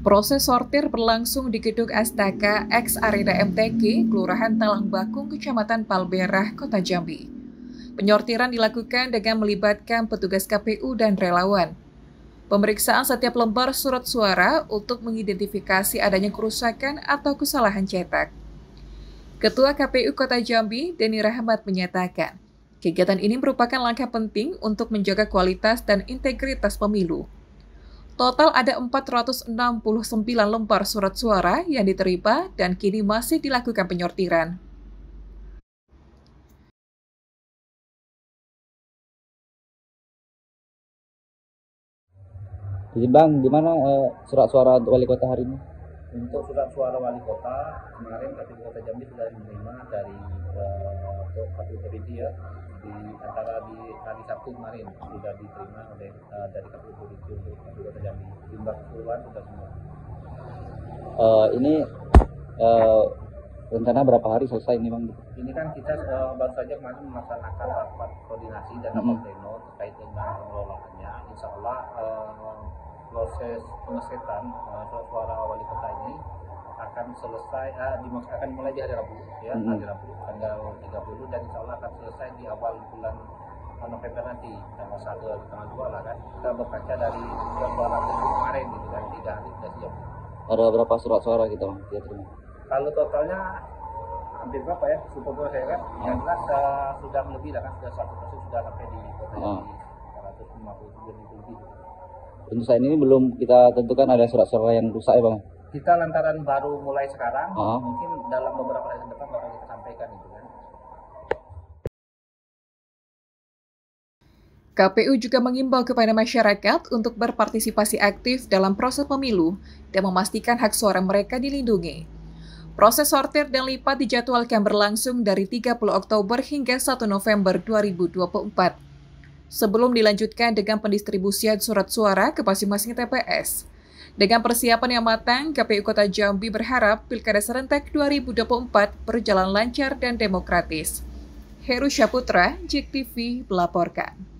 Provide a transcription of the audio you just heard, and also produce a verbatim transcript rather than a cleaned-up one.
Proses sortir berlangsung di Gedung Astaka X Arena M T G, Kelurahan Talang Bakung, Kecamatan Palmerah, Kota Jambi. Penyortiran dilakukan dengan melibatkan petugas K P U dan relawan. Pemeriksaan setiap lembar surat suara untuk mengidentifikasi adanya kerusakan atau kesalahan cetak. Ketua K P U Kota Jambi, Denny Rahmat, menyatakan, kegiatan ini merupakan langkah penting untuk menjaga kualitas dan integritas pemilu. Total ada empat ratus enam puluh sembilan lembar surat suara yang diterima dan kini masih dilakukan penyortiran. Jadi Bang, gimana uh, surat suara untuk wali kota hari ini? Untuk surat suara wali kota, kemarin K P U Kota Jambi sudah menerima dari uh, K P U Provinsi ya, di antara di hari Sabtu kemarin sudah diterima oleh uh, dari K P U Provinsi untuk K P U Kota Jambi. Jumlah keseluruhan sudah semua. Uh, ini uh, rencana berapa hari selesai ini Bang? Ini kan kita uh, baru saja kemarin melaksanakan rapat koordinasi dan rapat pleno terkait dengan pengelolaannya. Insya Allah uh, proses pengesetan uh, suara wali kota ini akan selesai uh, di, akan mulai di hari Rabu ya, mm-hmm. hari Rabu tanggal tiga puluh, dan insya Allah akan selesai di awal bulan November nanti, tanggal satu atau tanggal dua lah kan. Kita berkaca dari surat suara kemarin gitu kan, tiga hari sudah siap. Ada berapa surat suara kita Bang? Kita terima. Kalau totalnya hampir berapa ya? Super saya kan, oh. yang jelas uh, sudah lebih lah kan, sudah satu persen sudah sampai di kota oh. di seratus lima puluh tujuh ribu lebih. Untuk saat ini belum kita tentukan ada surat-surat yang rusak ya Bang? Kita lantaran baru mulai sekarang, oh. mungkin dalam beberapa hari ke depan bakal kita sampaikan itu kan. K P U juga mengimbau kepada masyarakat untuk berpartisipasi aktif dalam proses pemilu dan memastikan hak suara mereka dilindungi. Proses sortir dan lipat dijadwalkan berlangsung dari tiga puluh Oktober hingga satu November dua ribu dua puluh empat. Sebelum dilanjutkan dengan pendistribusian surat suara ke masing-masing T P S. Dengan persiapan yang matang, K P U Kota Jambi berharap Pilkada serentak dua ribu dua puluh empat berjalan lancar dan demokratis. Heru Syaputra, J E K T V melaporkan.